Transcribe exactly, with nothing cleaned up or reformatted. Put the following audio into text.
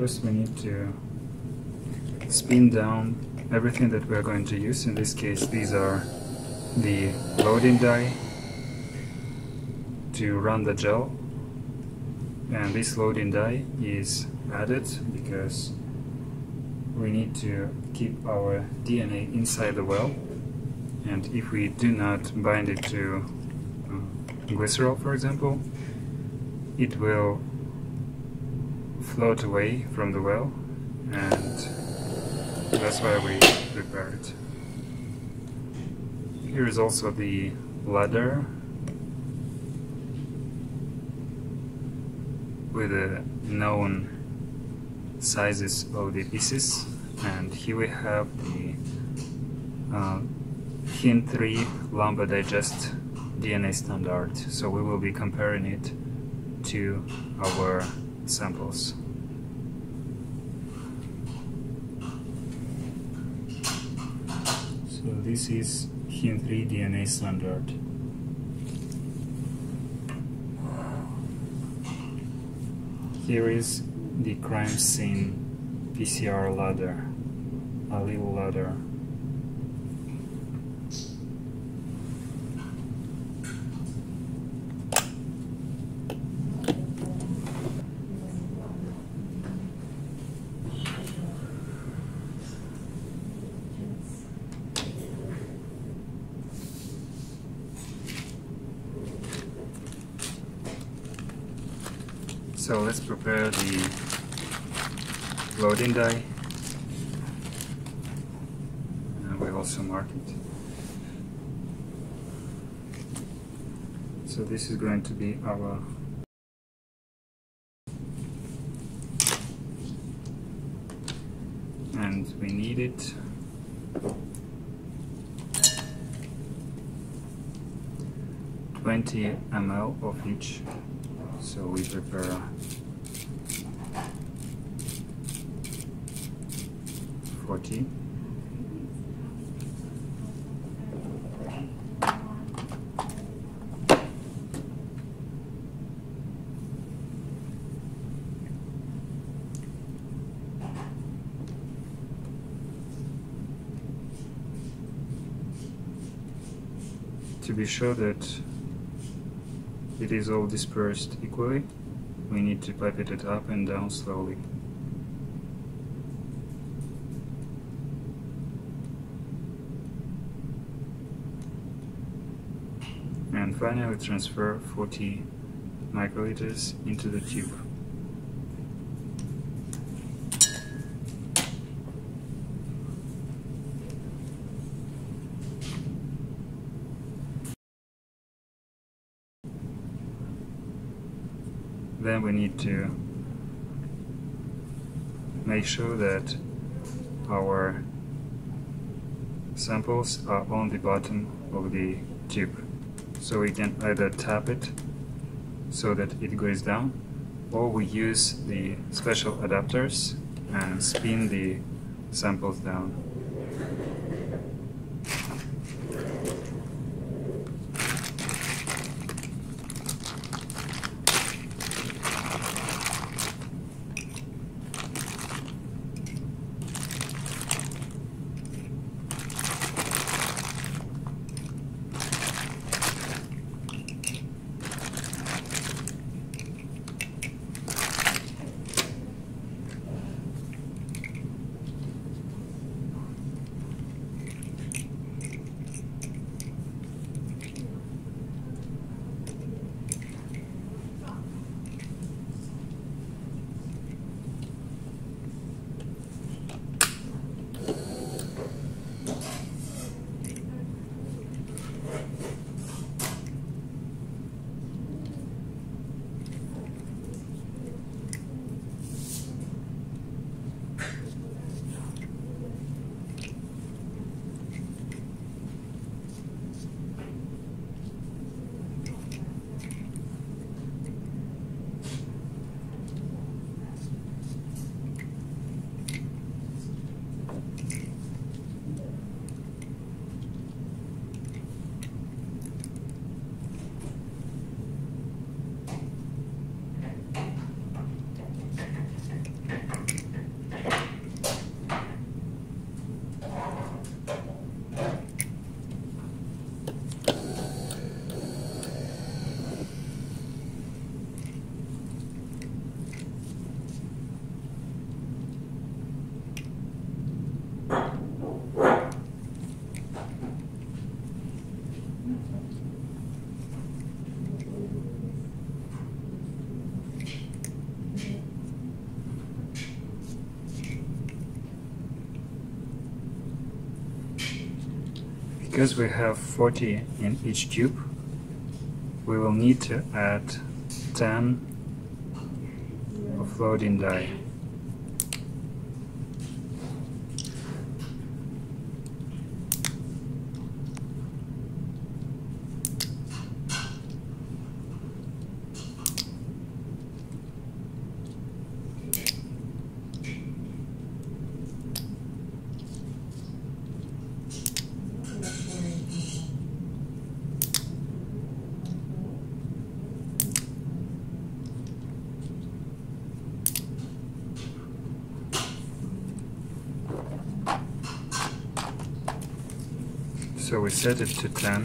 First we need to spin down everything that we are going to use. In this case, these are the loading die to run the gel, and this loading die is added because we need to keep our D N A inside the well, and if we do not bind it to uh, glycerol, for example, it will float away from the well, and that's why we prepare it. Here is also the ladder with the known sizes of the pieces, and here we have the uh, Hin three Lambda Digest D N A standard, so we will be comparing it to our samples. So this is Hin three D N A standard. Here is the crime scene P C R ladder, allele ladder. So let's prepare the loading die, and we'll also mark it. So this is going to be our and we need it twenty milliliters of each. So we prepare forty. To be sure that it is all dispersed equally, we need to pipette it up and down slowly. And finally transfer forty microliters into the tube. Then we need to make sure that our samples are on the bottom of the tube. So we can either tap it so that it goes down, or we use the special adapters and spin the samples down. Because we have forty in each tube, we will need to add ten of loading die. So we set it to ten.